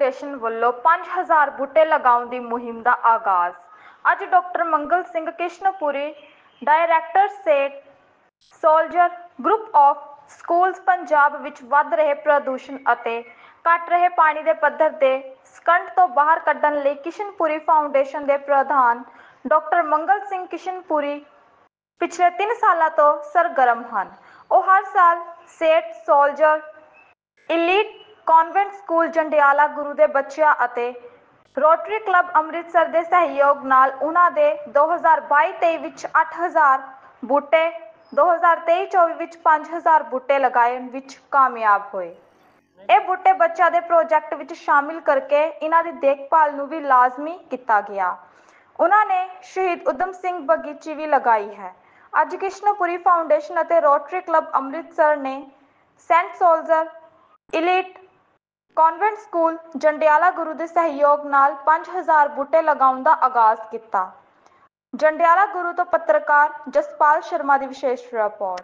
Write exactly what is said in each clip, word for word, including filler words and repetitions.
Foundation ਵੱਲੋਂ पाँच हज़ार बूटे लगाउਣ ਦੀ ਮੁਹਿੰਮ ਦਾ ਆਗਾਜ਼। ਅੱਜ doctor Mangal Singh Kishanpuri, director saint soldier group of schools Punjab ਵਿੱਚ ਵੱਧ ਰਹੇ ਪ੍ਰਦੂਸ਼ਣ ਅਤੇ ਘਟ ਰਹੇ ਪਾਣੀ ਦੇ ਪੱਧਰ ਦੇ ਸਕੰਟ ਤੋਂ ਬਾਹਰ ਕੱਢਣ ਲਈ ਕਿਸ਼ਨਪੁਰੀ ਫਾਊਂਡੇਸ਼ਨ ਦੇ ਪ੍ਰਧਾਨ ਡਾਕਟਰ ਮੰਗਲ ਸਿੰਘ ਕਿਸ਼ਨਪੁਰੀ ਪਿਛਲੇ ਤਿੰਨ ਸਾਲਾਂ ਤੋਂ ਸਰਗਰਮ ਹਨ। ਉਹ ਹਰ ਸਾਲ Saint Soldier Elite Convent School Jandiala Guru ਦੇ ਬੱਚਿਆਂ ਅਤੇ ਰੋਟਰੀ ਕਲੱਬ ਅੰਮ੍ਰਿਤਸਰ ਦੇ ਸਹਿਯੋਗ ਨਾਲ ਉਹਨਾਂ ਦੇ ਦੋ ਹਜ਼ਾਰ ਬਾਈ ਤੇਈ ਵਿੱਚ ਅੱਠ ਹਜ਼ਾਰ ਬੂਟੇ, ਦੋ ਹਜ਼ਾਰ ਤੇਈ ਚੌਵੀ ਵਿੱਚ ਪੰਜ ਹਜ਼ਾਰ ਬੂਟੇ ਲਗਾਉਣ ਵਿੱਚ ਕਾਮਯਾਬ ਹੋਏ। ਇਹ ਬੂਟੇ ਬੱਚਿਆਂ ਦੇ ਪ੍ਰੋਜੈਕਟ ਵਿੱਚ ਸ਼ਾਮਿਲ ਕਰਕੇ ਇਹਨਾਂ ਦੀ ਦੇਖਭਾਲ ਨੂੰ ਵੀ ਲਾਜ਼ਮੀ ਕੀਤਾ ਗਿਆ। ਉਹਨਾਂ ਨੇ ਸ਼ਹੀਦ ਊਧਮ ਸਿੰਘ ਬਗੀਚੀ ਵੀ ਲਗਾਈ ਹੈ। ਅੱਜ ਕਿਸ਼ਨਪੁਰੀ ਫਾਊਂਡੇਸ਼ਨ ਅਤੇ ਰੋਟਰੀ ਕਲੱਬ ਅੰਮ੍ਰਿਤਸਰ ਨੇ Saint Soldier Elite Convent School Jandiala Guru ਦੇ ਸਹਿਯੋਗ ਨਾਲ ਪੰਜ ਹਜ਼ਾਰ ਬੂਟੇ ਲਗਾਉਣ ਦਾ ਆਗਾਜ਼ ਕੀਤਾ। ਜੰਡਿਆਲਾ ਗੁਰੂ ਤੋਂ ਪੱਤਰਕਾਰ ਜਸਪਾਲ ਸ਼ਰਮਾ ਦੀ ਵਿਸ਼ੇਸ਼ ਰਿਪੋਰਟ।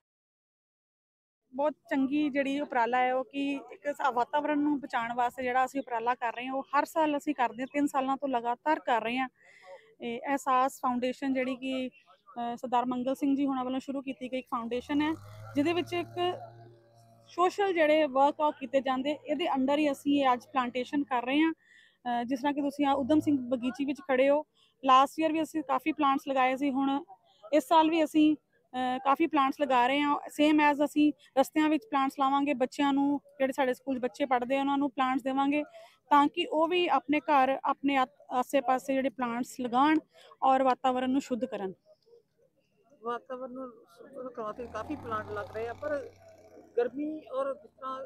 ਬਹੁਤ ਚੰਗੀ ਜਿਹੜੀ ਉਪਰਾਲਾ ਹੈ ਉਹ ਕਿ ਇੱਕ ਵਾਤਾਵਰਨ ਨੂੰ ਬਚਾਉਣ ਵਾਸਤੇ ਜਿਹੜਾ ਅਸੀਂ ਉਪਰਾਲਾ ਕਰ ਰਹੇ ਹਾਂ ਉਹ ਹਰ ਸਾਲ ਅਸੀਂ ਕਰਦੇ ਹਾਂ, ਤਿੰਨ ਸਾਲਾਂ ਤੋਂ ਲਗਾਤਾਰ ਕਰ ਰਹੇ ਹਾਂ। ਇਹ ਅਹਿਸਾਸ ਫਾਊਂਡੇਸ਼ਨ ਜਿਹੜੀ ਕਿ ਸਰਦਾਰ ਮੰਗਲ ਸਿੰਘ ਜੀ ਹੋਣਾ ਵੱਲੋਂ ਸ਼ੁਰੂ ਕੀਤੀ ਗਈ ਇੱਕ ਫਾਊਂਡੇਸ਼ਨ ਹੈ, ਜਿਹਦੇ ਵਿੱਚ ਇੱਕ ਸੋਸ਼ਲ ਜਿਹੜੇ ਵਰਕ ਆਊਟ ਕੀਤੇ ਜਾਂਦੇ, ਇਹਦੇ ਅੰਡਰ ਹੀ ਅਸੀਂ ਇਹ ਅੱਜ ਪਲਾਂਟੇਸ਼ਨ ਕਰ ਰਹੇ ਹਾਂ। ਜਿਸ ਤਰ੍ਹਾਂ ਕਿ ਤੁਸੀਂ ਆ ਊਧਮ ਸਿੰਘ ਬਗੀਚੀ ਵਿੱਚ ਖੜੇ ਹੋ, ਲਾਸਟ ਈਅਰ ਵੀ ਅਸੀਂ ਕਾਫੀ ਪਲਾਂਟਸ ਲਗਾਏ ਸੀ, ਹੁਣ ਇਸ ਸਾਲ ਵੀ ਅਸੀਂ ਕਾਫੀ ਪਲਾਂਟਸ ਲਗਾ ਰਹੇ ਹਾਂ। ਸੇਮ ਐਜ਼ ਅਸੀਂ ਰਸਤਿਆਂ ਵਿੱਚ ਪਲਾਂਟਸ ਲਾਵਾਂਗੇ, ਬੱਚਿਆਂ ਨੂੰ ਜਿਹੜੇ ਸਾਡੇ ਸਕੂਲ ਬੱਚੇ ਪੜ੍ਹਦੇ ਆ ਉਹਨਾਂ ਨੂੰ ਪਲਾਂਟਸ ਦੇਵਾਂਗੇ ਤਾਂ ਕਿ ਉਹ ਵੀ ਆਪਣੇ ਘਰ ਆਪਣੇ ਆਸੇ ਪਾਸੇ ਜਿਹੜੇ ਪਲਾਂਟਸ ਲਗਾਉਣ ਔਰ ਵਾਤਾਵਰਨ ਨੂੰ ਸ਼ੁੱਧ ਕਰਨ। ਵਾਤਾਵਰਨ ਨੂੰ ਸ਼ੁੱਧ ਕਰਨ ਤੇ ਕਾਫੀ ਪਲਾਂਟ ਲੱਗ ਰਹੇ ਆ, ਪਰ ਗਰਮੀ ਔਰ ਜਿਸ ਤਰ੍ਹਾਂ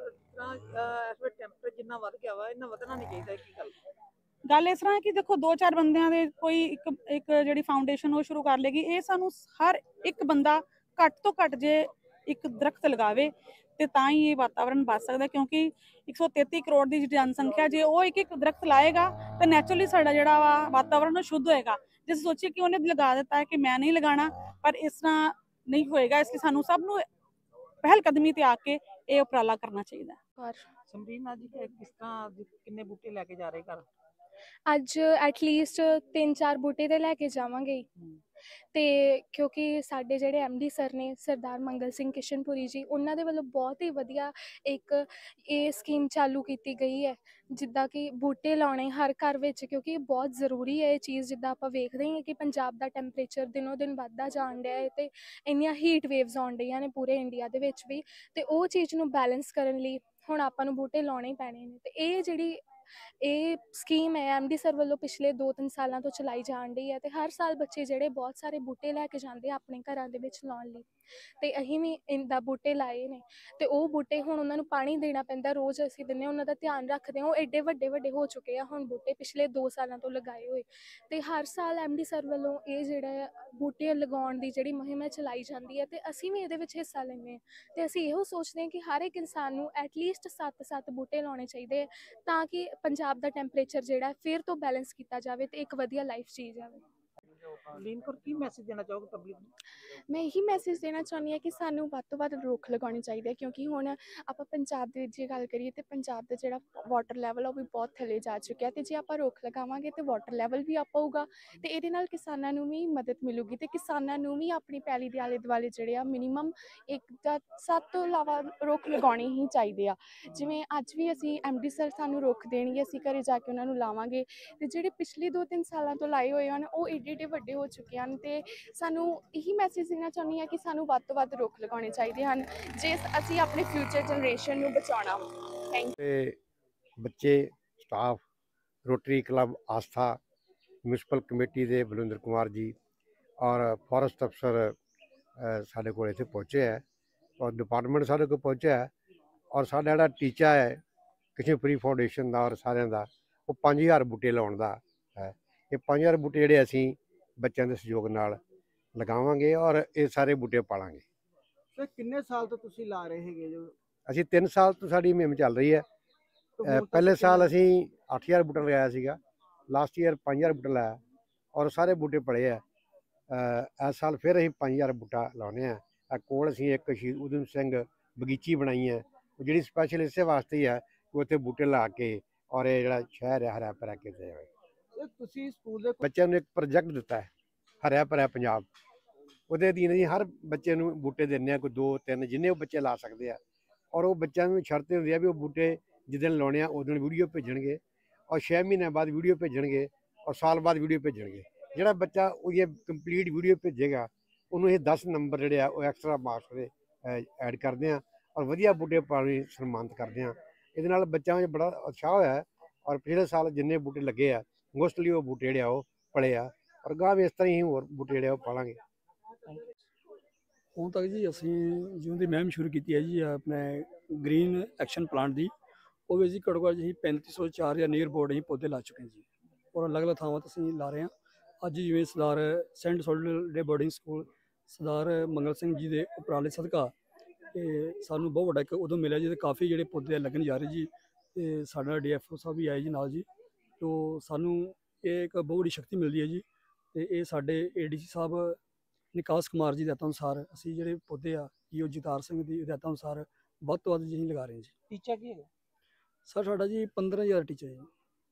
ਇਸ ਵੇਲੇ ਟੈਂਪਰੇਚਰ ਜਿੰਨਾ ਵੱਧ ਗਿਆ ਵਾ, ਇੰਨਾ ਵਧਣਾ ਨਹੀਂ ਚਾਹੀਦਾ। ਕੀ ਗੱਲ ਗੱਲ ਇਸ ਤਰ੍ਹਾਂ ਕਿ ਦੇਖੋ ਦੋ ਚਾਰ ਬੰਦਿਆਂ ਦੇ ਕੋਈ ਇੱਕ ਇੱਕ ਜਿਹੜੀ ਫਾਊਂਡੇਸ਼ਨ ਉਹ ਸ਼ੁਰੂ ਕਰ ਲੇਗੀ। ਇਹ ਸਾਨੂੰ ਹਰ ਇੱਕ ਬੰਦਾ ਘੱਟ ਤੋਂ ਘੱਟ ਜੇ ਇੱਕ ਦਰਖਤ ਲਗਾਵੇ ਤੇ ਤਾਂ ਹੀ ਇਹ ਵਾਤਾਵਰਨ ਬਚ ਸਕਦਾ, ਕਿਉਂਕਿ ਇੱਕ ਸੌ ਤੇਤੀ ਕਰੋੜ ਦੀ ਜਨਸੰਖਿਆ ਜੇ ਉਹ ਇੱਕ ਇੱਕ ਦਰਖਤ ਲਾਏਗਾ ਤਾਂ ਨੈਚੁਰਲੀ ਸਾਡਾ ਜਿਹੜਾ ਵਾ ਵਾਤਾਵਰਨ ਉਹ ਸ਼ੁੱਧ ਹੋਏਗਾ। ਜੇ ਅਸੀਂ ਸੋਚੀਏ ਕਿ ਉਹਨੇ ਲਗਾ ਦਿੱਤਾ ਹੈ ਕਿ ਮੈਂ ਨਹੀਂ ਲਗਾਉਣਾ, ਪਰ ਇਸ ਤਰ੍ਹਾਂ ਨਹੀਂ ਹੋਏਗਾ। ਇਸ ਲਈ ਸਾਨੂੰ ਸਭ ਨੂੰ ਪਹਿਲ ਕਦਮੀ ਤੇ ਆ ਕੇ ਇਹ ਉਪਰਾਲਾ ਕਰਨਾ ਚਾਹੀਦਾ ਹੈ। ਸਮਰੀਨ, ਅੱਜ ਕਿਸ ਤਰ੍ਹਾਂ ਕਿੰਨੇ ਬੂਟੇ ਲੈ ਕੇ ਜਾ ਰਹੇ ਘਰ? ਅੱਜ ਐਟਲੀਸਟ ਤਿੰਨ ਚਾਰ ਬੂਟੇ ਤੇ ਲੈ ਕੇ ਜਾਵਾਂਗੇ ਤੇ ਕਿਉਂਕਿ ਸਾਡੇ ਜਿਹੜੇ ਐਮ ਡੀ ਸਰ ਨੇ ਸਰਦਾਰ ਮੰਗਲ ਸਿੰਘ ਕਿਸ਼ਨਪੁਰੀ ਜੀ, ਉਹਨਾਂ ਦੇ ਵੱਲੋਂ ਬਹੁਤ ਹੀ ਵਧੀਆ ਇੱਕ ਇਹ ਸਕੀਮ ਚਾਲੂ ਕੀਤੀ ਗਈ ਹੈ, ਜਿੱਦਾਂ ਕਿ ਬੂਟੇ ਲਾਉਣੇ ਹਰ ਘਰ ਵਿੱਚ, ਕਿਉਂਕਿ ਬਹੁਤ ਜ਼ਰੂਰੀ ਹੈ ਇਹ ਚੀਜ਼। ਜਿੱਦਾਂ ਆਪਾਂ ਵੇਖਦੇ ਹਾਂ ਕਿ ਪੰਜਾਬ ਦਾ ਟੈਂਪਰੇਚਰ ਦਿਨੋਂ ਦਿਨ ਵੱਧਦਾ ਜਾਣ ਡਿਆ ਹੈ ਅਤੇ ਇੰਨੀਆਂ ਹੀਟ ਵੇਵਸ ਆਉਣ ਡਈਆਂ ਨੇ ਪੂਰੇ ਇੰਡੀਆ ਦੇ ਵਿੱਚ ਵੀ, ਅਤੇ ਉਹ ਚੀਜ਼ ਨੂੰ ਬੈਲੈਂਸ ਕਰਨ ਲਈ ਹੁਣ ਆਪਾਂ ਨੂੰ ਬੂਟੇ ਲਾਉਣੇ ਹੀ ਪੈਣੇ ਨੇ। ਅਤੇ ਇਹ ਜਿਹੜੀ ਇਹ ਸਕੀਮ ਹੈ ਐਮ ਡੀ ਸਰ ਵੱਲੋਂ ਪਿਛਲੇ ਦੋ ਤਿੰਨ ਸਾਲਾਂ ਤੋਂ ਚਲਾਈ ਜਾਣ ਡਈ ਹੈ, ਅਤੇ ਹਰ ਸਾਲ ਬੱਚੇ ਜਿਹੜੇ ਬਹੁਤ ਸਾਰੇ ਬੂਟੇ ਲੈ ਕੇ ਜਾਂਦੇ ਆ ਆਪਣੇ ਘਰਾਂ ਦੇ ਵਿੱਚ ਲਾਉਣ ਲਈ, ਅਤੇ ਅਸੀਂ ਵੀ ਇੱਦਾਂ ਬੂਟੇ ਲਾਏ ਨੇ। ਅਤੇ ਉਹ ਬੂਟੇ ਹੁਣ ਉਹਨਾਂ ਨੂੰ ਪਾਣੀ ਦੇਣਾ ਪੈਂਦਾ, ਰੋਜ਼ ਅਸੀਂ ਦਿੰਦੇ ਹਾਂ, ਉਹਨਾਂ ਦਾ ਧਿਆਨ ਰੱਖਦੇ ਹਾਂ। ਉਹ ਐਡੇ ਵੱਡੇ ਵੱਡੇ ਹੋ ਚੁੱਕੇ ਆ ਹੁਣ ਬੂਟੇ, ਪਿਛਲੇ ਦੋ ਸਾਲਾਂ ਤੋਂ ਲਗਾਏ ਹੋਏ। ਅਤੇ ਹਰ ਸਾਲ ਐਮ ਡੀ ਸਰ ਵੱਲੋਂ ਇਹ ਜਿਹੜਾ ਬੂਟੇ ਲਗਾਉਣ ਦੀ ਜਿਹੜੀ ਮੁਹਿੰਮ ਹੈ ਚਲਾਈ ਜਾਂਦੀ ਹੈ, ਅਤੇ ਅਸੀਂ ਵੀ ਇਹਦੇ ਵਿੱਚ ਹਿੱਸਾ ਲੈਂਦੇ ਹਾਂ। ਅਤੇ ਅਸੀਂ ਇਹੋ ਸੋਚਦੇ ਹਾਂ ਕਿ ਹਰ ਇੱਕ ਇਨਸਾਨ ਨੂੰ ਐਟਲੀਸਟ ਸੱਤ ਸੱਤ ਬੂਟੇ ਲਾਉਣੇ ਚਾਹੀਦੇ ਤਾਂ ਕਿ ਪੰਜਾਬ ਦਾ ਟੈਂਪਰੇਚਰ ਜਿਹੜਾ ਫਿਰ ਤੋਂ ਬੈਲੈਂਸ ਕੀਤਾ ਜਾਵੇ ਅਤੇ ਇੱਕ ਵਧੀਆ ਲਾਈਫ ਜੀ ਜਾਵੇ। ਕੀ ਮੈਸੇਜ ਦੇਣਾ ਚਾਹੋਗੇ ਪਬਲਿਕ ਨੂੰ? ਮੈਂ ਇਹੀ ਮੈਸੇਜ ਦੇਣਾ ਚਾਹੁੰਦੀ ਹਾਂ ਕਿ ਸਾਨੂੰ ਵੱਧ ਤੋਂ ਵੱਧ ਰੁੱਖ ਲਗਾਉਣੇ ਚਾਹੀਦੇ ਹੈ, ਕਿਉਂਕਿ ਹੁਣ ਆਪਾਂ ਪੰਜਾਬ ਦੇ ਵਿੱਚ ਜੇ ਗੱਲ ਕਰੀਏ ਤਾਂ ਪੰਜਾਬ ਦਾ ਜਿਹੜਾ ਵਾਟਰ ਲੈਵਲ ਆ ਉਹ ਵੀ ਬਹੁਤ ਥੱਲੇ ਜਾ ਚੁੱਕਿਆ, ਅਤੇ ਜੇ ਆਪਾਂ ਰੁੱਖ ਲਗਾਵਾਂਗੇ ਤਾਂ ਵਾਟਰ ਲੈਵਲ ਵੀ ਅਪ ਹੋਊਗਾ, ਅਤੇ ਇਹਦੇ ਨਾਲ ਕਿਸਾਨਾਂ ਨੂੰ ਵੀ ਮਦਦ ਮਿਲੂਗੀ, ਅਤੇ ਕਿਸਾਨਾਂ ਨੂੰ ਵੀ ਆਪਣੀ ਪੈਲੀ ਦੇ ਆਲੇ ਦੁਆਲੇ ਜਿਹੜੇ ਆ ਮਿਨੀਮਮ ਇੱਕ ਜਾਂ ਸੱਤ ਤੋਂ ਇਲਾਵਾ ਰੁੱਖ ਲਗਾਉਣੇ ਹੀ ਚਾਹੀਦੇ ਆ। ਜਿਵੇਂ ਅੱਜ ਵੀ ਅਸੀਂ ਐਮ ਡੀ ਸਰ ਸਾਨੂੰ ਰੁੱਖ ਦੇਣਗੇ, ਅਸੀਂ ਘਰੇ ਜਾ ਕੇ ਉਹਨਾਂ ਨੂੰ ਲਾਵਾਂਗੇ, ਅਤੇ ਜਿਹੜੇ ਪਿਛਲੇ ਦੋ ਤਿੰਨ ਸਾਲਾਂ ਤੋਂ ਲਾਏ ਹੋਏ ਹਨ ਉਹ ਏਡੇ ਏਡੇ ਵੱਡੇ ਹੋ ਚੁੱਕੇ ਹਨ। ਅਤੇ ਸਾਨੂੰ ਇਹੀ ਮੈਸੇਜ ਦੇਣਾ ਚਾਹੁੰਦੀ ਹਾਂ ਕਿ ਸਾਨੂੰ ਵੱਧ ਤੋਂ ਵੱਧ ਰੁੱਖ ਲਗਾਉਣੇ ਚਾਹੀਦੇ ਹਨ ਜੇ ਅਸੀਂ ਆਪਣੇ ਫਿਊਚਰ ਜਨਰੇਸ਼ਨ ਨੂੰ ਬਚਾਉਣਾ। Thank you. ਬੱਚੇ, staff, Rotary Club Aastha, municipal committee ਦੇ ਬਲਵਿੰਦਰ ਕੁਮਾਰ ਜੀ ਔਰ ਫੋਰੈਸਟ ਅਫਸਰ ਸਾਡੇ ਕੋਲ ਇੱਥੇ ਪਹੁੰਚੇ ਹੈ, ਔਰ ਡਿਪਾਰਟਮੈਂਟ ਸਾਡੇ ਕੋਲ ਪਹੁੰਚਿਆ ਹੈ, ਔਰ ਸਾਡਾ ਜਿਹੜਾ ਟੀਚਾ ਹੈ ਕਿਸ਼ਨਪੁਰੀ ਫਾਊਂਡੇਸ਼ਨ ਦਾ ਔਰ ਸਾਰਿਆਂ ਦਾ, ਉਹ ਪੰਜ ਹਜ਼ਾਰ ਬੂਟੇ ਲਾਉਣ ਦਾ ਹੈ। ਇਹ ਪੰਜ ਹਜ਼ਾਰ ਬੂਟੇ ਜਿਹੜੇ ਅਸੀਂ ਬੱਚਿਆਂ ਦੇ ਸਹਿਯੋਗ ਨਾਲ ਲਗਾਵਾਂਗੇ ਔਰ ਇਹ ਸਾਰੇ ਬੂਟੇ ਪਾਲਾਂਗੇ। ਸਰ, ਕਿੰਨੇ ਸਾਲ ਤੋਂ ਤੁਸੀਂ ਲਾ ਰਹੇ ਹੈਗੇ ਜੋ? ਅਸੀਂ ਤਿੰਨ ਸਾਲ ਤੋਂ ਸਾਡੀ ਮੁਹਿੰਮ ਚੱਲ ਰਹੀ ਹੈ। ਪਹਿਲੇ ਸਾਲ ਅਸੀਂ ਅੱਠ ਹਜ਼ਾਰ ਬੂਟਾ ਲਗਾਇਆ ਸੀਗਾ, ਲਾਸਟ ਈਅਰ ਪੰਜ ਹਜ਼ਾਰ ਬੂਟਾ ਲਾਇਆ ਔਰ ਸਾਰੇ ਬੂਟੇ ਪੜੇ ਹੈ। ਇਸ ਸਾਲ ਫਿਰ ਅਸੀਂ ਪੰਜ ਹਜ਼ਾਰ ਬੂਟਾ ਲਾਉਂਦੇ ਹਾਂ। ਕੋਲ ਅਸੀਂ ਇੱਕ ਸ਼ਹੀਦ ਊਧਮ ਸਿੰਘ ਬਗੀਚੀ ਬਣਾਈ ਹੈ, ਜਿਹੜੀ ਸਪੈਸ਼ਲ ਇਸੇ ਵਾਸਤੇ ਹੀ ਹੈ ਕਿ ਉੱਥੇ ਬੂਟੇ ਲਾ ਕੇ ਔਰ ਇਹ ਜਿਹੜਾ ਸ਼ਹਿਰ ਹੈ ਹਰਿਆ ਭਰਿਆ ਕੀਤਾ ਜਾਵੇ। ਸਰ ਤੁਸੀਂ ਸਕੂਲ ਦੇ ਬੱਚਿਆਂ ਨੂੰ ਇੱਕ ਪ੍ਰੋਜੈਕਟ ਦਿੱਤਾ ਹੈ ਹਰਿਆ ਭਰਿਆ ਪੰਜਾਬ, ਉਹਦੇ ਅਧੀਨ ਜੀ ਹਰ ਬੱਚੇ ਨੂੰ ਬੂਟੇ ਦਿੰਦੇ ਆ, ਕੋਈ ਦੋ ਤਿੰਨ ਜਿੰਨੇ ਉਹ ਬੱਚੇ ਲਾ ਸਕਦੇ ਆ। ਔਰ ਉਹ ਬੱਚਿਆਂ ਨੂੰ ਸ਼ਰਤ ਹੁੰਦੀ ਆ ਵੀ ਉਹ ਬੂਟੇ ਜਿੱਦਣ ਲਾਉਣੇ ਆ ਉਦੋਂ ਵੀਡੀਓ ਭੇਜਣਗੇ, ਔਰ ਛੇ ਮਹੀਨਿਆਂ ਬਾਅਦ ਵੀਡੀਓ ਭੇਜਣਗੇ, ਔਰ ਸਾਲ ਬਾਅਦ ਵੀਡੀਓ ਭੇਜਣਗੇ। ਜਿਹੜਾ ਬੱਚਾ ਉਹ ਇਹ ਕੰਪਲੀਟ ਵੀਡੀਓ ਭੇਜੇਗਾ ਉਹਨੂੰ ਇਹ ਦਸ ਨੰਬਰ ਜਿਹੜੇ ਆ ਉਹ ਐਕਸਟਰਾ ਮਾਰਕਸ ਦੇ ਐਡ ਕਰਦੇ ਆ, ਔਰ ਵਧੀਆ ਬੂਟੇ ਪਾਣੀ ਸਨਮਾਨਿਤ ਕਰਦੇ ਆ। ਇਹਦੇ ਨਾਲ ਬੱਚਿਆਂ ਵਿੱਚ ਬੜਾ ਉਤਸ਼ਾਹ ਹੋਇਆ ਹੈ, ਔਰ ਪਿਛਲੇ ਸਾਲ ਜਿੰਨੇ ਬੂਟੇ ਲੱਗੇ ਆ ਮੋਸਟਲੀ ਉਹ ਬੂਟੇ ਜਿਹੜੇ ਆ ਉਹ ਪਲੇ ਆ, ਔਰ ਗਾਂ ਵੀ ਇਸ ਤਰ੍ਹਾਂ ਹੀ ਹੋਰ ਬੂਟੇ ਜਿਹੜੇ ਆ ਉਹ ਪਾਲਾਂਗੇ। ਹੁਣ ਤੱਕ ਜੀ ਅਸੀਂ ਜਿਉਂ ਦੀ ਮੁਹਿੰਮ ਸ਼ੁਰੂ ਕੀਤੀ ਹੈ ਜੀ ਆਪਣੇ ਗ੍ਰੀਨ ਐਕਸ਼ਨ ਪਲਾਂਟ ਦੀ, ਉਹ ਵਿੱਚ ਜੀ ਘੱਟੋ ਘੱਟ ਅਸੀਂ ਪੈਂਤੀ ਸੌ ਚਾਰ ਜਾਂ ਨੀਅਰ ਬੋਰਡ ਅਸੀਂ ਪੌਦੇ ਲਾ ਚੁੱਕੇ ਹਾਂ ਜੀ, ਔਰ ਅਲੱਗ-ਅਲੱਗ ਥਾਵਾਂ 'ਤੇ ਅਸੀਂ ਲਾ ਰਹੇ ਹਾਂ। ਅੱਜ ਜਿਵੇਂ Sardar Saint Soldier Day Boarding School Sardar Mangal Singh ji ਦੇ ਉਪਰਾਲੇ ਸਦਕਾ ਤੇ ਸਾਨੂੰ ਬਹੁਤ ਵੱਡਾ ਇੱਕ ਉਦੋਂ ਮਿਲਿਆ ਜਿਹਦੇ ਕਾਫੀ ਜਿਹੜੇ ਪੌਦੇ ਲੱਗਣ ਜਾ ਰਹੇ ਜੀ, ਤੇ ਸਾਡਾ ਡੀ ਐਫ ਓ ਸਾਹਿਬ ਵੀ ਆਏ ਜੀ ਨਾਲ ਜੀ, ਤੋ ਸਾਨੂੰ ਇਹ ਇੱਕ ਬਹੁਤ ਵੱਡੀ ਸ਼ਕਤੀ ਮਿਲਦੀ ਹੈ ਜੀ। ਤੇ ਇਹ ਸਾਡੇ ਏ ਡੀ ਸੀ ਸਾਹਿਬ ਨਿਕਾਸ ਕੁਮਾਰ ਜੀ ਦੇ ਹਦਾਇਤਾਂ ਅਨੁਸਾਰ ਅਸੀਂ ਜਿਹੜੇ ਪੌਦੇ ਆ ਜੀ ਉਹ ਜਗਤਾਰ ਸਿੰਘ ਦੀ ਹਦਾਇਤਾਂ ਅਨੁਸਾਰ ਵੱਧ ਤੋਂ ਵੱਧ ਜੀ ਅਸੀਂ ਲਗਾ ਰਹੇ ਹਾਂ ਜੀ। ਟੀਚਾ ਕੀ ਹੈਗਾ ਸਰ ਸਾਡਾ ਜੀ ਪੰਦਰਾਂ ਹਜ਼ਾਰ ਟੀਚਾ ਜੀ।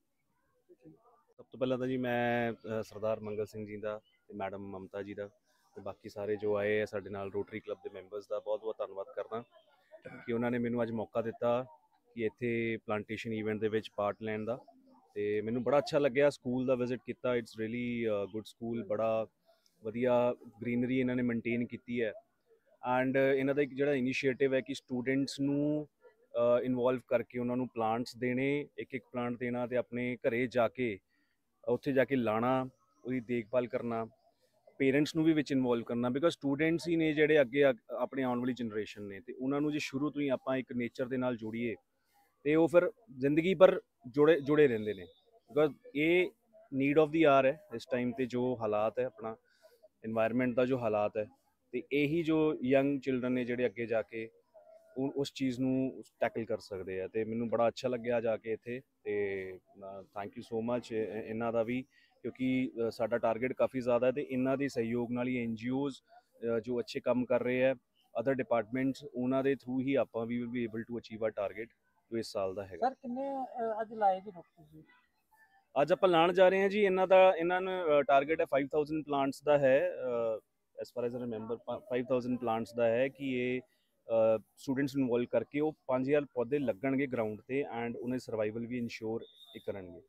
ਸਭ ਤੋਂ ਪਹਿਲਾਂ ਤਾਂ ਜੀ ਮੈਂ ਅ, ਸਰਦਾਰ ਮੰਗਲ ਸਿੰਘ ਜੀ ਦਾ ਤੇ ਮੈਡਮ ਮਮਤਾ ਜੀ ਦਾ ਤੇ ਬਾਕੀ ਸਾਰੇ ਜੋ ਆਏ ਆ ਸਾਡੇ ਨਾਲ ਰੋਟਰੀ ਕਲੱਬ ਦੇ ਮੈਂਬਰਸ ਦਾ ਬਹੁਤ ਬਹੁਤ ਧੰਨਵਾਦ ਕਰਦਾ ਕਿ ਉਹਨਾਂ ਨੇ ਮੈਨੂੰ ਅੱਜ ਮੌਕਾ ਦਿੱਤਾ ਕਿ ਇੱਥੇ ਪਲਾਂਟੇਸ਼ਨ ਈਵੈਂਟ ਦੇ ਵਿੱਚ ਪਾਰਟ ਲੈਣ ਦਾ, ਤੇ ਮੈਨੂੰ ਬੜਾ ਅੱਛਾ ਲੱਗਿਆ। ਸਕੂਲ ਦਾ ਵਿਜ਼ਿਟ ਕੀਤਾ, ਇਟਸ ਰੀਅਲੀ ਗੁੱਡ ਸਕੂਲ, ਬੜਾ ਵਧੀਆ ਗ੍ਰੀਨਰੀ ਇਹਨਾਂ ਨੇ ਮੇਨਟੇਨ ਕੀਤੀ ਹੈ। ਐਂਡ ਇਹਨਾਂ ਦਾ ਇੱਕ ਜਿਹੜਾ ਇਨੀਸ਼ੀਏਟਿਵ ਹੈ ਕਿ ਸਟੂਡੈਂਟਸ ਨੂੰ ਇਨਵੋਲਵ ਕਰਕੇ ਉਹਨਾਂ ਨੂੰ ਪਲਾਂਟਸ ਦੇਣੇ, ਇੱਕ ਇੱਕ ਪਲਾਂਟ ਦੇਣਾ ਤੇ ਆਪਣੇ ਘਰੇ ਜਾ ਕੇ ਉੱਥੇ ਜਾ ਕੇ ਲਾਣਾ, ਉਹਦੀ ਦੇਖਭਾਲ ਕਰਨਾ, ਪੇਰੈਂਟਸ ਨੂੰ ਵੀ ਵਿੱਚ ਇਨਵੋਲਵ ਕਰਨਾ, ਬਿਕੋਜ਼ ਸਟੂਡੈਂਟਸ ਹੀ ਨੇ ਜਿਹੜੇ ਅੱਗੇ ਆਪਣੇ ਆਉਣ ਵਾਲੀ ਜਨਰੇਸ਼ਨ ਨੇ, ਤੇ ਉਹਨਾਂ ਨੂੰ ਜੇ ਸ਼ੁਰੂ ਤੋਂ ਹੀ ਆਪਾਂ ਇੱਕ ਨੇਚਰ ਦੇ ਨਾਲ ਜੋੜੀਏ ਤੇ ਉਹ ਫਿਰ ਜ਼ਿੰਦਗੀ ਭਰ ਜੁੜੇ ਜੁੜੇ ਰਹਿੰਦੇ ਨੇ। ਬਿਕੋਜ਼ ਇਹ ਨੀਡ ਆਫ ਦੀ ਆਰ ਹੈ ਇਸ ਟਾਈਮ ਤੇ, ਜੋ ਹਾਲਾਤ ਹੈ ਆਪਣਾ ਇਨਵਾਇਰਨਮੈਂਟ ਦਾ ਜੋ ਹਾਲਾਤ ਹੈ, ਤੇ ਇਹੀ ਜੋ ਯੰਗ ਚਿਲਡਰਨ ਨੇ ਜਿਹੜੇ ਅੱਗੇ ਜਾ ਕੇ ਉਹ ਉਸ ਚੀਜ਼ ਨੂੰ ਟੈਕਲ ਕਰ ਸਕਦੇ ਆ। ਤੇ ਮੈਨੂੰ ਬੜਾ ਅੱਛਾ ਲੱਗਿਆ ਜਾ ਕੇ ਇੱਥੇ, ਤੇ ਥੈਂਕ ਯੂ ਸੋ ਮਚ ਇਹਨਾਂ ਦਾ ਵੀ, ਕਿਉਂਕਿ ਸਾਡਾ ਟਾਰਗੇਟ ਕਾਫੀ ਜ਼ਿਆਦਾ ਹੈ ਤੇ ਇਹਨਾਂ ਦੇ ਸਹਿਯੋਗ ਨਾਲ ਹੀ ਐਨ ਜੀ ਓਜ਼ ਜੋ ਅੱਛੇ ਕੰਮ ਕਰ ਰਹੇ ਹੈ, ਅਦਰ ਡਿਪਾਰਟਮੈਂਟਸ, ਉਹਨਾਂ ਦੇ ਥਰੂ ਹੀ ਆਪਾਂ ਵੀ will be able to achieve our target ਜੋ ਇਸ ਸਾਲ ਦਾ ਹੈਗਾ। ਸਰ ਕਿੰਨੇ ਅ, ਅੱਜ ਲਾਏ ਜੀ ਰੁੱਖ ਤੁਸੀਂ? ਅੱਜ ਆਪਾਂ ਲਾਣ ਜਾ ਰਹੇ ਹਾਂ ਜੀ, ਇਹਨਾਂ ਦਾ ਇਹਨਾਂ ਨੂੰ ਟਾਰਗੇਟ ਹੈ ਫਾਈਵ ਥਾਊਜ਼ੈਂਡ ਪਲਾਂਟਸ ਦਾ ਹੈ, as far as I remember five thousand plants ਦਾ ਹੈ ਕਿ ਇਹ ਸਟੂਡੈਂਟਸ ਨੂੰ ਇਨਵੋਲਵ ਕਰਕੇ ਉਹ ਪੰਜ ਹਜ਼ਾਰ ਪੌਦੇ ਲੱਗਣਗੇ ਗਰਾਊਂਡ ਤੇ, ਐਂਡ ਉਹਨਾਂ ਸਰਵਾਈਵਲ ਵੀ ਇਨਸ਼ੋਰ ਕਰਨਗੇ।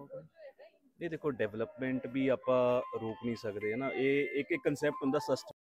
ਇਹ ਦੇਖੋ ਡਿਵੈਲਪਮੈਂਟ ਵੀ ਆਪਾਂ ਰੋਕ ਨਹੀਂ ਸਕਦੇ ਹੈ ਨਾ, ਇਹ ਇੱਕ ਇੱਕ ਕਨਸੈਪਟ ਹੁੰਦਾ ਸਸਟ